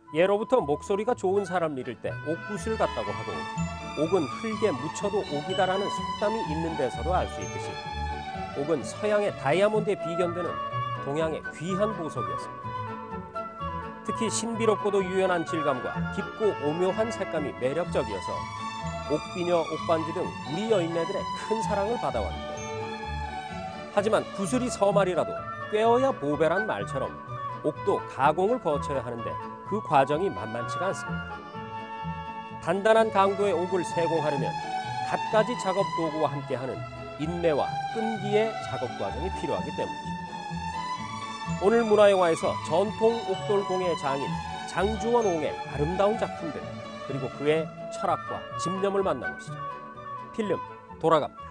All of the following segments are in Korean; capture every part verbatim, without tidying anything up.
예로부터 목소리가 좋은 사람을 이를 때 옥굿을 같다고 하고 옥은 흙에 묻혀도 옥이다라는 속담이 있는 데서도 알 수 있듯이 옥은 서양의 다이아몬드에 비견되는 동양의 귀한 보석이었습니다. 특히 신비롭고도 유연한 질감과 깊고 오묘한 색감이 매력적이어서 옥비녀, 옥반지 등 우리 여인네들의 큰 사랑을 받아왔는데 하지만 구슬이 서말이라도 꿰어야 보배란 말처럼 옥도 가공을 거쳐야 하는데 그 과정이 만만치가 않습니다. 단단한 강도의 옥을 세공하려면 갖가지 작업 도구와 함께하는 인내와 끈기의 작업 과정이 필요하기 때문이죠. 오늘 문화영화에서 전통 옥돌공예 장인 장주원 옹의 아름다운 작품들 그리고 그의 철학과 집념을 만나보시죠. 필름 돌아갑니다.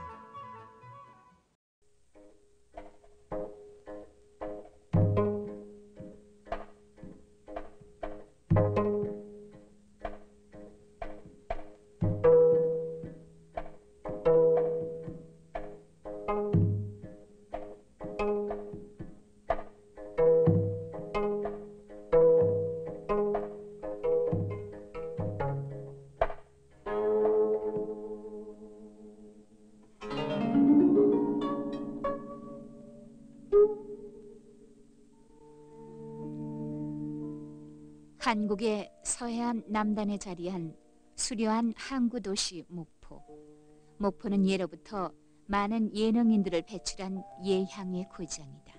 한국의 서해안 남단에 자리한 수려한 항구 도시 목포. 목포는 예로부터 많은 예능인들을 배출한 예향의 고장이다.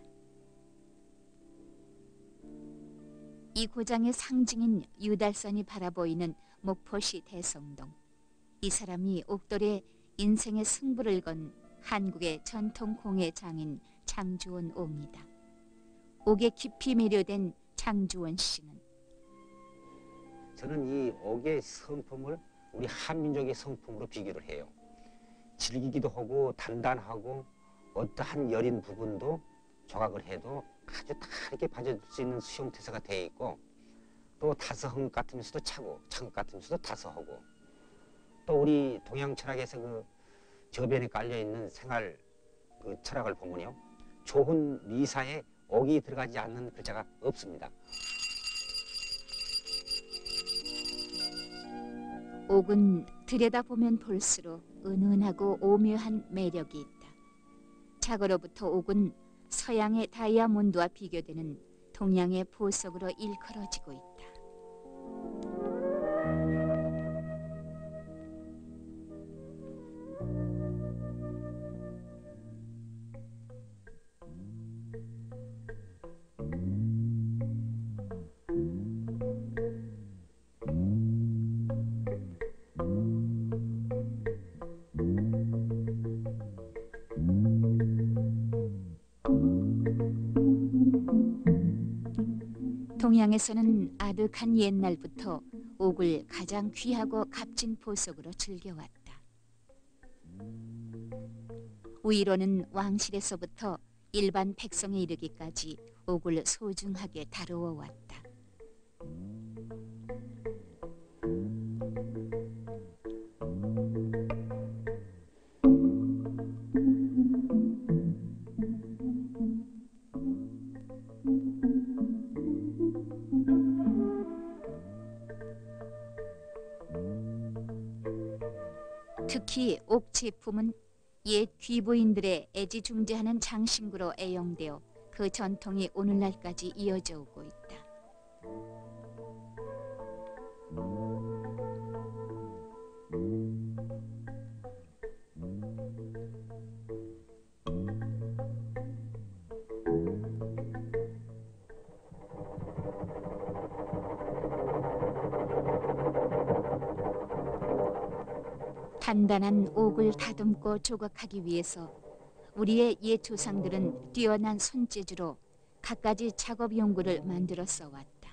이 고장의 상징인 유달선이 바라보이는 목포시 대성동. 이 사람이 옥돌의 인생의 승부를 건 한국의 전통 공예 장인 장주원 옹이다. 옥에 깊이 매료된 장주원 씨는 저는 이 옥의 성품을 우리 한민족의 성품으로 비교를 해요. 질기기도 하고 단단하고 어떠한 여린 부분도 조각을 해도 아주 다르게 봐줄 수 있는 수형태세가 되어 있고 또 다서한 것 같으면서도 차고 찬 것 같으면서도 다서하고 또 우리 동양 철학에서 그 저변에 깔려있는 생활 그 철학을 보면요. 좋은 미사에 옥이 들어가지 않는 글자가 없습니다. 옥은 들여다보면 볼수록 은은하고 오묘한 매력이 있다. 자고로부터 옥은 서양의 다이아몬드와 비교되는 동양의 보석으로 일컬어지고 있다. 동양에서는 아득한 옛날부터 옥을 가장 귀하고 값진 보석으로 즐겨왔다. 우이로는 왕실에서부터 일반 백성에 이르기까지 옥을 소중하게 다루어 왔다. 특히 옥 제품은 옛 귀부인들의 애지중지하는 장신구로 애용되어 그 전통이 오늘날까지 이어져 오고 있다. 단단한 옥을 다듬고 조각하기 위해서 우리의 옛 조상들은 뛰어난 손재주로 갖가지 작업 용구를 만들어 써왔다.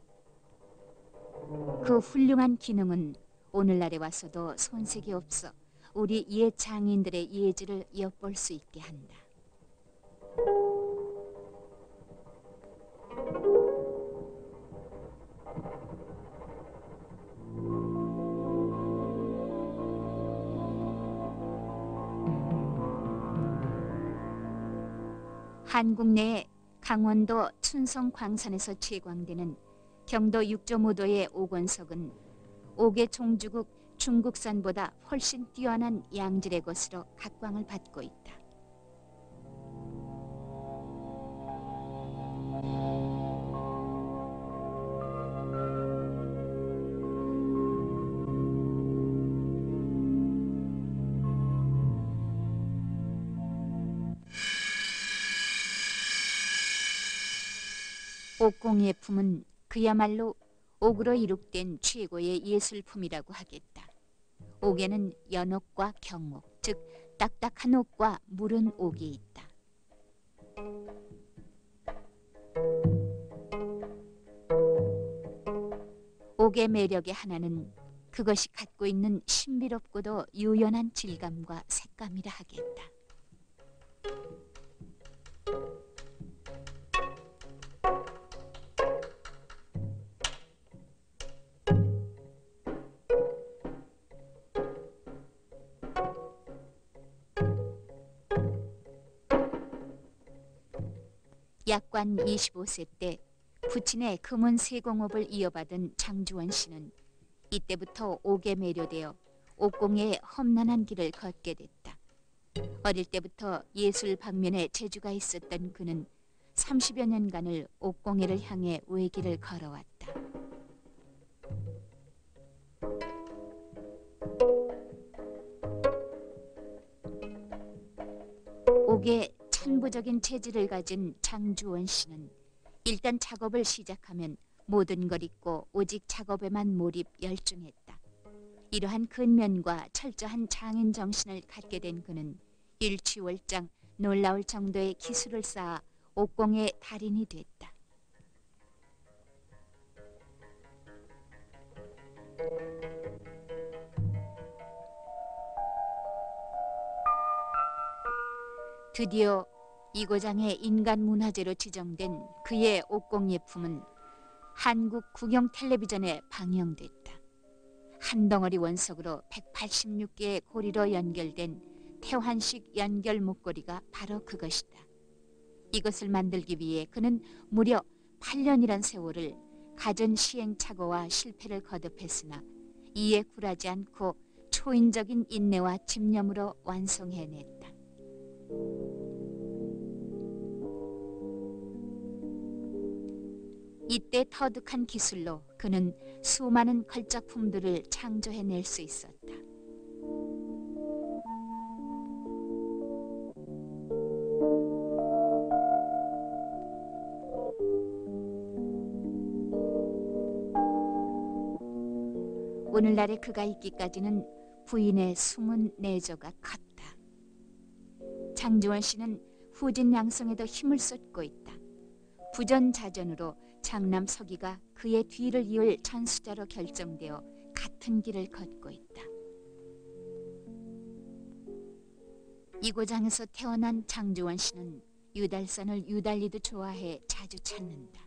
그 훌륭한 기능은 오늘날에 와서도 손색이 없어 우리 옛 장인들의 예지를 엿볼 수 있게 한다. 한국 내 강원도 춘성 광산에서 채광되는 경도 육 점 오 도의 옥원석은 옥의 종주국 중국산보다 훨씬 뛰어난 양질의 것으로 각광을 받고 있다. 옥공예 품은 그야말로 옥으로 이룩된 최고의 예술품이라고 하겠다. 옥에는 연옥과 경옥, 즉 딱딱한 옥과 무른 옥이 있다. 옥의 매력의 하나는 그것이 갖고 있는 신비롭고도 유연한 질감과 색감이라 하겠다. 약관 이십오 세 때 부친의 금은 세공업을 이어받은 장주원 씨는 이때부터 옥에 매료되어 옥공예의 험난한 길을 걷게 됐다. 어릴 때부터 예술 방면에 재주가 있었던 그는 삼십여 년간을 옥공예를 향해 외길을 걸어왔다. 옥에 천부적인 체질을 가진 장주원 씨는 일단 작업을 시작하면 모든 걸 잊고 오직 작업에만 몰입 열중했다. 이러한 근면과 철저한 장인 정신을 갖게 된 그는 일취월장 놀라울 정도의 기술을 쌓아 옥공의 달인이 됐다. 드디어 이고장의 인간문화재로 지정된 그의 옥공예품은 한국 국영 텔레비전에 방영됐다. 한 덩어리 원석으로 백팔십육 개의 고리로 연결된 태환식 연결 목걸이가 바로 그것이다. 이것을 만들기 위해 그는 무려 팔 년이란 세월을 갖은 시행착오와 실패를 거듭했으나 이에 굴하지 않고 초인적인 인내와 집념으로 완성해냈다. 이때 터득한 기술로 그는 수많은 걸작품들을 창조해낼 수 있었다. 오늘날의 그가 있기까지는 부인의 숨은 내조가 컸다. 장주원 씨는 후진 양성에도 힘을 쏟고 있다. 부전자전으로 장남 서기가 그의 뒤를 이을 전수자로 결정되어 같은 길을 걷고 있다. 이고장에서 태어난 장주원 씨는 유달선을 유달리도 좋아해 자주 찾는다.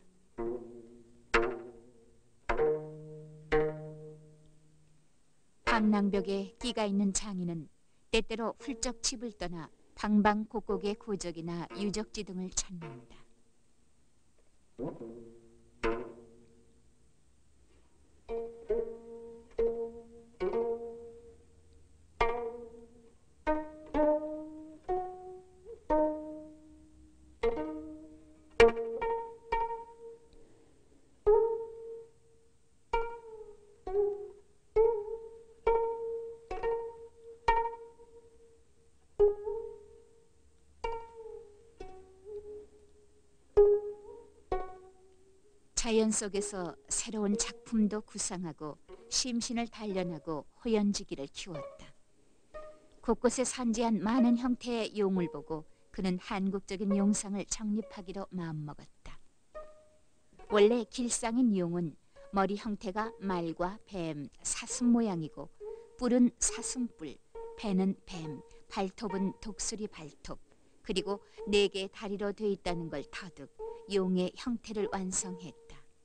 방랑벽에 끼가 있는 장인은 때때로 훌쩍 집을 떠나 방방곡곡의 고적이나 유적지 등을 찾는다. 자연 속에서 새로운 작품도 구상하고 심신을 단련하고 호연지기를 키웠다. 곳곳에 산지한 많은 형태의 용을 보고 그는 한국적인 용상을 정립하기로 마음먹었다. 원래 길상인 용은 머리 형태가 말과 뱀, 사슴 모양이고 뿔은 사슴뿔, 배는 뱀, 발톱은 독수리 발톱, 그리고 네 개의 다리로 돼 있다는 걸 터득 용의 형태를 완성했다.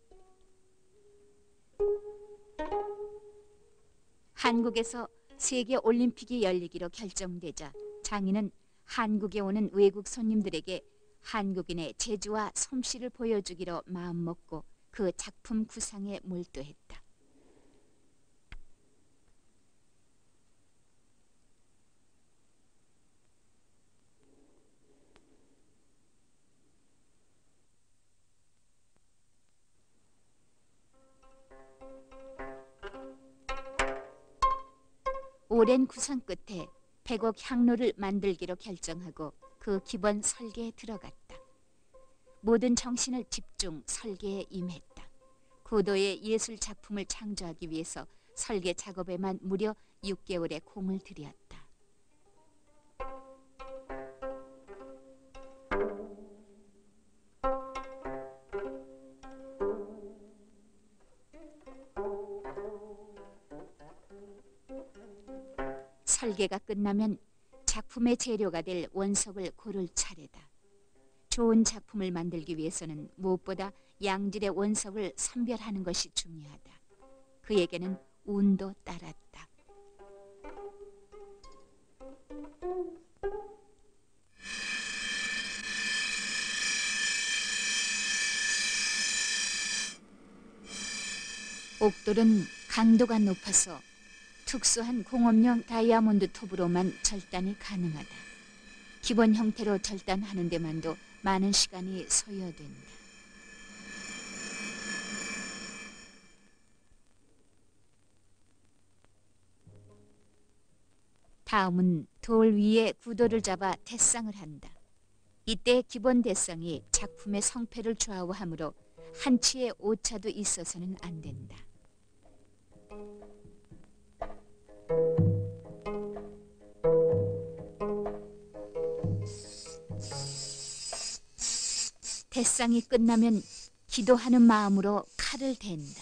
한국에서 세계 올림픽이 열리기로 결정되자 장인은 한국에 오는 외국 손님들에게 한국인의 재주와 솜씨를 보여주기로 마음먹고 그 그 작품 구상에 몰두했다. 오랜 구상 끝에 백옥 향로를 만들기로 결정하고 그 기본 설계에 들어갔다. 모든 정신을 집중 설계에 임했다. 고도의 예술 작품을 창조하기 위해서 설계 작업에만 무려 육 개월의 공을 들였다. 설계가 끝나면 작품의 재료가 될 원석을 고를 차례다. 좋은 작품을 만들기 위해서는 무엇보다 양질의 원석을 선별하는 것이 중요하다. 그에게는 운도 따랐다. 옥돌은 강도가 높아서 특수한 공업용 다이아몬드 톱으로만 절단이 가능하다. 기본 형태로 절단하는 데만도 많은 시간이 소요된다. 다음은 돌 위에 구도를 잡아 대상을 한다. 이때 기본 대상이 작품의 성패를 좌우하므로 한치의 오차도 있어서는 안 된다. 대상이 끝나면 기도하는 마음으로 칼을 댄다.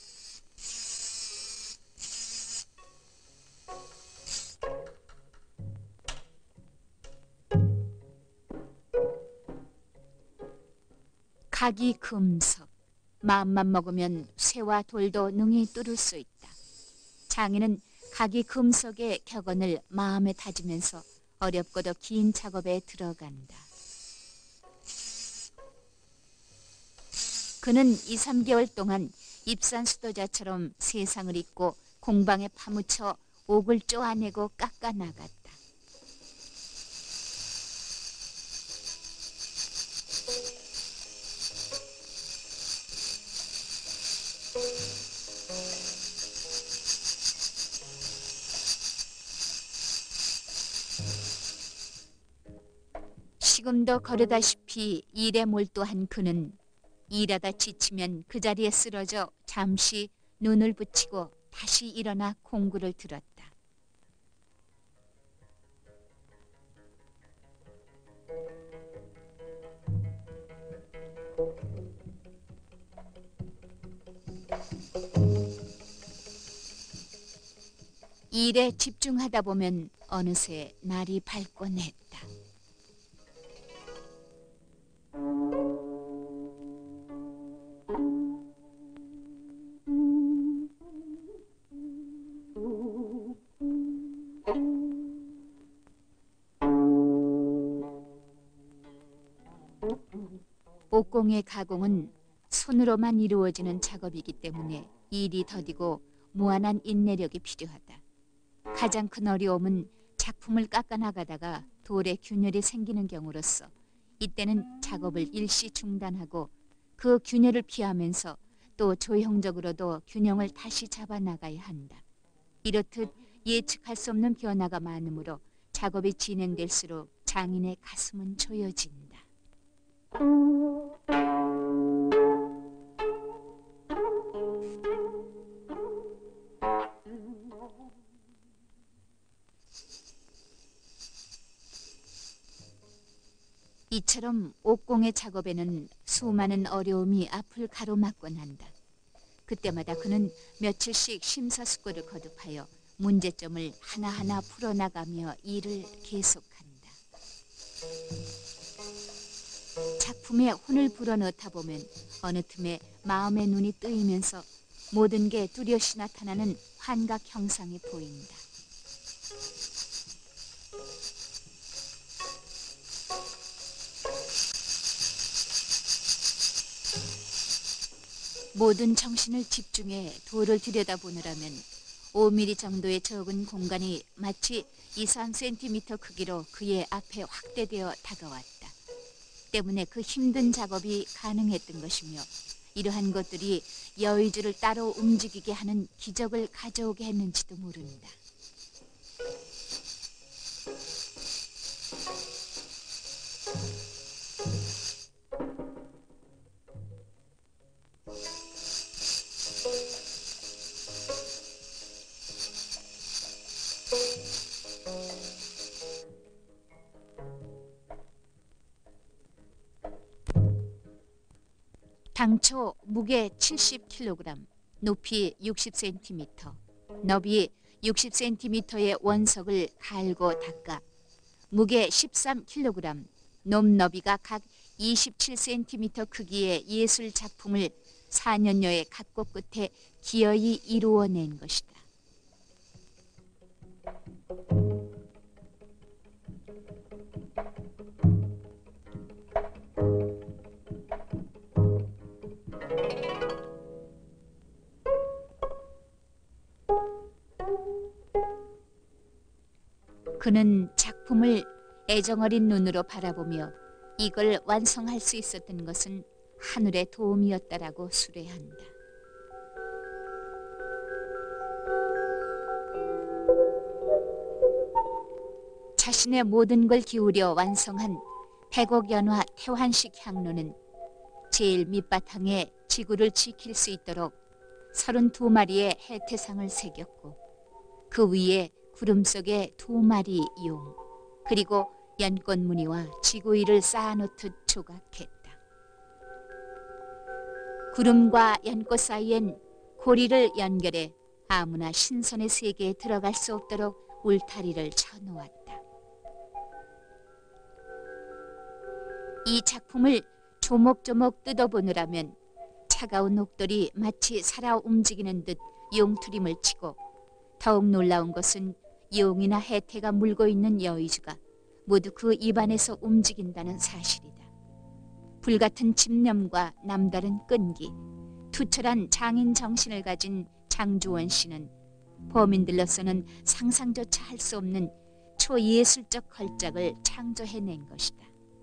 각이 금석, 마음만 먹으면 쇠와 돌도 능히 뚫을 수 있다. 장인은 각이 금석의 격언을 마음에 다지면서 어렵고도 긴 작업에 들어간다. 그는 이, 삼 개월 동안 입산수도자처럼 세상을 잊고 공방에 파묻혀 옥을 쪼아내고 깎아나갔다. 지금도 거르다시피 일에 몰두한 그는 일하다 지치면 그 자리에 쓰러져 잠시 눈을 붙이고 다시 일어나 공구를 들었다. 일에 집중하다 보면 어느새 날이 밝곤 했다. 옥공의 가공은 손으로만 이루어지는 작업이기 때문에 일이 더디고 무한한 인내력이 필요하다. 가장 큰 어려움은 작품을 깎아나가다가 돌에 균열이 생기는 경우로서 이때는 작업을 일시 중단하고 그 균열을 피하면서 또 조형적으로도 균형을 다시 잡아나가야 한다. 이렇듯 예측할 수 없는 변화가 많으므로 작업이 진행될수록 장인의 가슴은 조여진다. 이처럼 옥공의 작업에는 수많은 어려움이 앞을 가로막곤 한다. 그때마다 그는 며칠씩 심사숙고를 거듭하여 문제점을 하나하나 풀어나가며 일을 계속한다. 작품에 혼을 불어넣다 보면 어느 틈에 마음의 눈이 뜨이면서 모든 게 뚜렷이 나타나는 환각 형상이 보인다. 모든 정신을 집중해 돌을 들여다보느라면 오 밀리미터 정도의 적은 공간이 마치 이, 삼 센티미터 크기로 그의 앞에 확대되어 다가왔다. 때문에 그 힘든 작업이 가능했던 것이며 이러한 것들이 여의주를 따로 움직이게 하는 기적을 가져오게 했는지도 모른다. 당초 무게 칠십 킬로그램, 높이 육십 센티미터, 너비 육십 센티미터의 원석을 갈고 닦아 무게 십삼 킬로그램, 놈너비가 각 이십칠 센티미터 크기의 예술 작품을 사 년여의 각고 끝에 기어이 이루어낸 것이다. 그는 작품을 애정어린 눈으로 바라보며 이걸 완성할 수 있었던 것은 하늘의 도움이었다라고 수레한다. 자신의 모든 걸 기울여 완성한 백억 연화 태환식 향로는 제일 밑바탕에 지구를 지킬 수 있도록 서른두 마리의 해태상을 새겼고 그 위에 구름 속에 두 마리 용 그리고 연꽃 무늬와 지구위를 쌓아놓듯 조각했다. 구름과 연꽃 사이엔 고리를 연결해 아무나 신선의 세계에 들어갈 수 없도록 울타리를 쳐놓았다. 이 작품을 조목조목 뜯어보느라면 차가운 옥돌이 마치 살아 움직이는 듯 용투림을 치고 더욱 놀라운 것은 용이나 해태가 물고 있는 여의주가 모두 그 입안에서 움직인다는 사실이다. 불같은 집념과 남다른 끈기, 투철한 장인 정신을 가진 장주원 씨는 범인들로서는 상상조차 할 수 없는 초예술적 걸작을 창조해낸 것이다.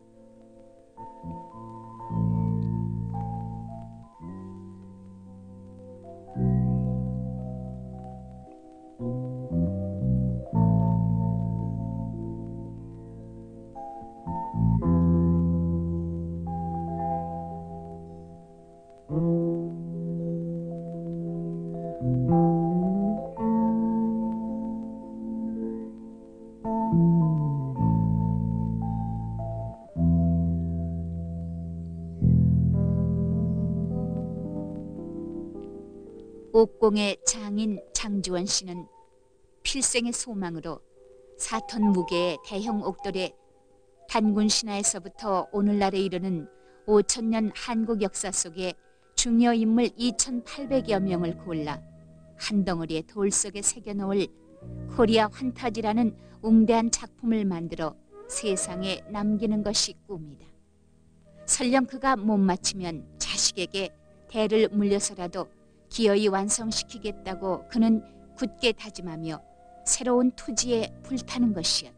옥공의 장인 장주원 씨는 필생의 소망으로 사 톤 무게의 대형 옥돌에 단군 신화에서부터 오늘날에 이르는 오천 년 한국 역사 속에 중요 인물 이천팔백여 명을 골라 한 덩어리의 돌 속에 새겨놓을 코리아 환타지라는 웅대한 작품을 만들어 세상에 남기는 것이 꿈이다. 설령 그가 못 마치면 자식에게 대를 물려서라도 기어이 완성시키겠다고 그는 굳게 다짐하며 새로운 투지에 불타는 것이었다.